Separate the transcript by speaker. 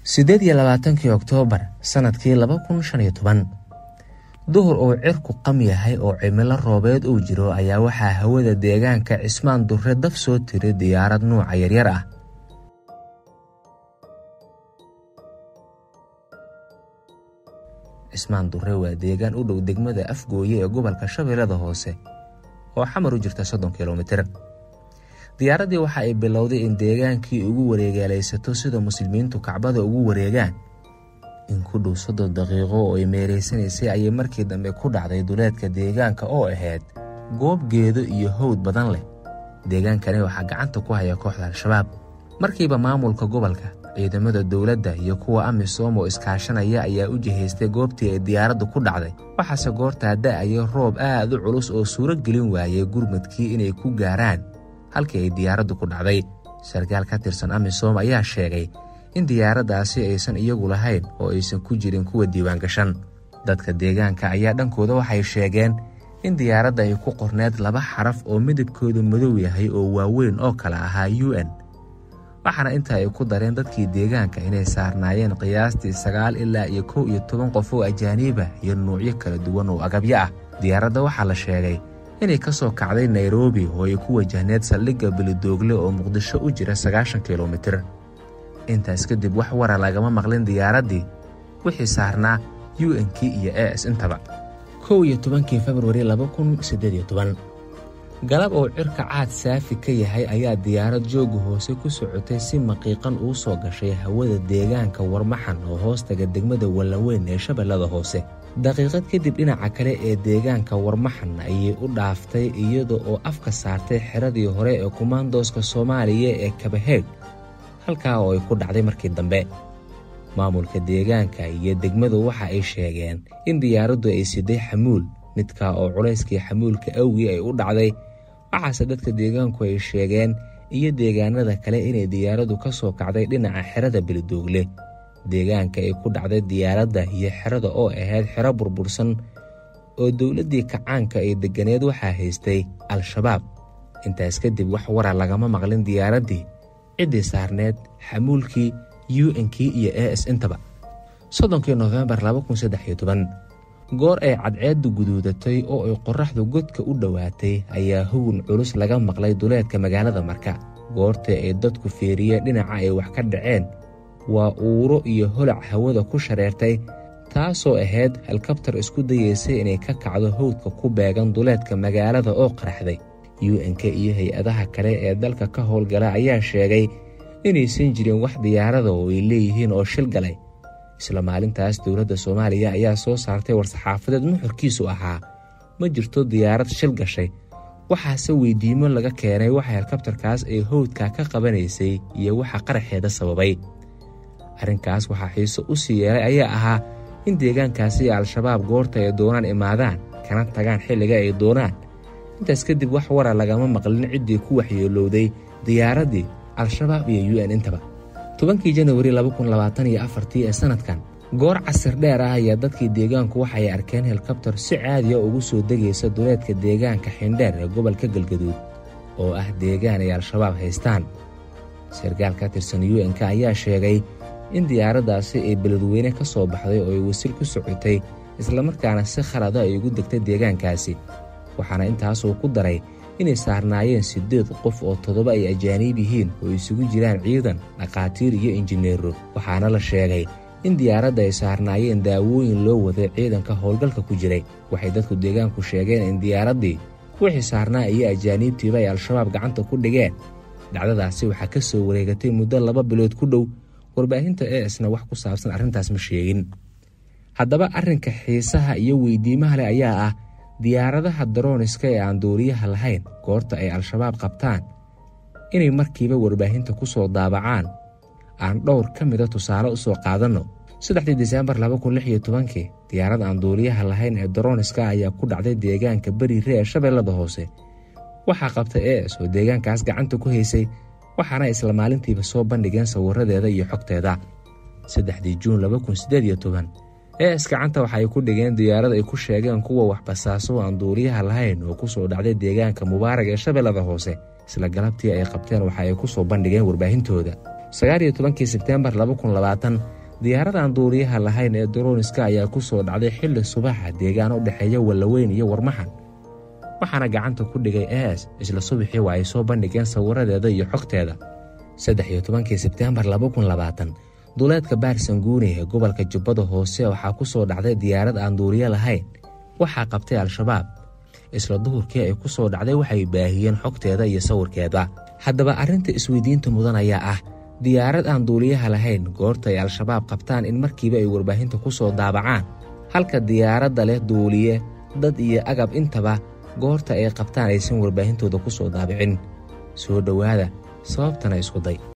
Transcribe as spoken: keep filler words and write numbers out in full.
Speaker 1: sideed iyo labaatankii Oktoobar sanadkii laba kun shan iyo toban. duhur oo cirku qam yahay oo cimilo roobeed uu jiro ayaa waxaa hawada deegaanka Cismaan Durre daf soo tiray diyaarad nooca yaryar ah. Cismaan Durre waa deegaan u dhow degmada Afgooye ee gobolka Shabeellada Hoose oo xamar u jirta soddon kiiloomitir. diyaaradii waxa ay bilowday in deegaankii ugu wareegaalaysato sida muslimiintu Kacbada ugu wareegaan. in ku dhow soddon daqiiqo oo ay meereysanaysay ayay markii dambe ku dhacday duleedka deegaanka oo ahayd goob geedo iyo hawd badan leh. deegaankani waxaa gacanta ku haya kooxda Al-Shabaab. markiiba maamulka gobolka, ciidamada dawladda iyo kuwa Amisom oo iskaashanaya ayaa u jihaystay goobtii ay diyaaraddu ku dhacday. waxaase goortaa da'aya roob aad u culus oo suuro gelin waayay gurmadkii inay ku gaaraan halkii ay diyaaraddu ku dhacday. sarkaal ka tirsan Amisom ayaa sheegay in diyaaraddaasi aysan iyagu lahayn oo aysan ku jirin kuwa diiwaan gashan. dadka deegaanka ayaa dhankooda waxay sheegeen in diyaaradda ay ku qorneed laba xaraf oo midabkoodu madow yahay oo waaweyn oo kala ahaa U N. waxaana inta ay ku dareen dadkii deegaanka inay saarnaayeen qiyaastii sagaal ilaa iyo kow iyo toban qof oo ajaaniba iyo nuucyo kala duwan oo agabyo ah. diyaaradda waxaa la sheegay inay ka soo kacday Nairobi oo ay ku wajahneed saldhigga Beledoogle oo Muqdisho u jira sagaashan kiiloomitir. intaas kadib wax wara lagama maqlin diyaaraddii wixii saarnaa U N-kii iyo A S intaba. kow iyo tobankii Februari laba kun siddeed iyo toban. galab oo cirka caad saafi ka yahay ayaa diyaarad jooga hoose ku socotay si maqiiqan uu soo gashay hawada deegaanka Warmaxan oo hoostaga degmada Wallaweyn ee Shabeellada Hoose. daqiiqad kadib dhinaca kale ee deegaanka Warmaxan ayay u dhaaftay iyada oo afka saartay xiradii hore ee kumaandooska Soomaaliya ee Kabaheeg, halkaa oo ay ku dhacday markii dambe. maamulka deegaanka iyo degmadu waxa ay sheegeen in diyaaraddu ay siday xamuul, midka oo culayskii xamuulka awgii ay u dhacday. waxaase dadka deegaanku ay sheegeen iyo deegaanada kale inay diyaaraddu ka soo kacday dhinaca xerada Beledoogle. deegaanka ay ku dhacday diyaaradda iyo xerada oo ahayd xero burbursan oo dawladdii kacaanka ay deganeed waxaa haystay Al-Shabaab. intaas kadib wax wara lagama maqlin diyaaraddii, ciddii saarneed, xamuulkii, U N-kii iyo A S intaba. soddonkii Noofembar laba kun saddex iyo toban. goor ay cadceeddu guduudatay oo ay qorraxdu godka u dhowaatay ayaa hawun culus laga maqlay duleedka magaalada Marka. goortii ay dadku fiiriyeen dhinaca ay wax ka dhaceen waa uuro iyo holac hawada ku shareertay, taasoo ahayd helikabtar isku dayaysay inay ka kacdo hawdka ku beegan duleedka magaalada oo qaraxday. U N-ka iyo hay-adaha kale ee dalka ka howlgala ayaa sheegay inaysan jirin wax diyaarada oo ay leeyihiin oo shil galay. isla maalintaas dowladda Soomaaliya ayaa soo saartay war-saxaafadeed nuxurkiisu ahaa ma jirto diyaarad shil gashay, waxaase weydiimo laga keenay waxa helikabtarkaas ay hawdka ka qabanaysay iyo waxa qaraxeeda sababay. arrinkaas waxaa xiiso u sii yeelay ayaa ahaa in deegaankaasi Al-Shabaab goorta ay doonaan imaadaan kana tagaan xilliga ay doonaan. intaas kadib wax wara lagama maqlin ciddii ku waxyeelowday diyaaraddii, Al-Shabaab iyo U N intaba. tobankii Janawari laba kun labaatan iyo afar ee sanadkan, goor casir dheer ah ayaa dadkii deegaanku waxay arkeen helikabtar si caadi ah ugu soo degaysa duleedka deegaanka Xindheer ee gobolka Galgaduud oo ah deegaan ay Al-Shabaab haystaan. sarkaal ka tirsan U N-ka ayaa sheegay in diyaaraddaasi ay Beledweyne ka soo baxday oo ay wasil ku socotay islamarkaana si khalada ay ugu degtay deegaankaasi. waxaana intaasoo ku daray inay saarnaayeen siddeed qof oo toddoba ay ajaaniib yihiin oo isugu jiraan ciidan, dhaqaatiir iyo injineero. waxaana la sheegay in diyaaradda ay saarnaayeen daawooyin loo waday ciidanka howlgalka ku jiray. waxay dadku deegaanku sheegeen in diyaaraddii wixii saarnaa iyo ajaaniibtiiba ay Al-Shabaab gacanta ku dhigeen. dhacdadaasi waxaa ka soo wareegatay muddo laba bilood ku dhow. warbaahinta A S-na wax ku saabsan arrintaas ma sheegin. haddaba arrinka xiisaha iyo weydiimaha leh ayaa ah diyaaradaha darooniska ee aan duuliyaha lahayn goorta ay Al-Shabaab qabtaan inay markiiba warbaahinta ku soo daabacaan. aan dhowr ka mida tusaale u soo qaadanno. saddexdii Diseembar laba kun lix iyo tobankii, diyaarad aan duuliyaha lahayn ee darooniska ayaa ku dhacday deegaanka Bariire ee Shabeellada Hoose. waxaa qabtay A S oo deegaankaas gacanta ku haysay, waxaana isla maalintiiba soo bandhigeen sawirradeeda iyo xogteeda. saddexdii Juun laba kun siddeed iyo toban, A S gacanta waxay ku dhigeen diyaarad ay ku sheegeen kuwa wax basaaso aan duuliyaha lahayn oo ku soo dhacday deegaanka Mubaarag ee Shabeellada Hoose. isla galabtii ay qabteen waxa ay ku soo bandhigeen warbaahintooda. sagaal iyo tobankii Sebteembar laba kun labaatan diyaarad aan duuliyaha lahayn ee droniska ayaa ku soo dhacday xilli subaxa deegaan u dhexeeya Wallaweyn iyo Warmaxan, waxaana gacanta ku dhigay A S isla subaxii waa ay soo bandhigeen sawiradeeda iyo xogteeda. saddex iyo tobankii Sebteembar laba kun labaatan duleedka Baarsanguuni ee gobolka Jubbada Hoose waxaa ku soo dhacday diyaarad aan duuliye lahayn, waxaa qabtay Al-Shabaab. isla duhurkii ay ku soo dhacday waxay baahiyeen xogteeda iyo sawirkeeda. haddaba arrinta isweydiinta mudan ayaa ah diyaarad aan duuliyaha lahayn goorta ay Al-Shabaab qabtaan in markiiba ay warbaahinta ku soo daabacaan, halka diyaaradda leh duuliye, dad iyo agab intaba goorta ay qabtaan aysan warbaahintooda ku soo daabicin. soo dhowaada sababtana isku day.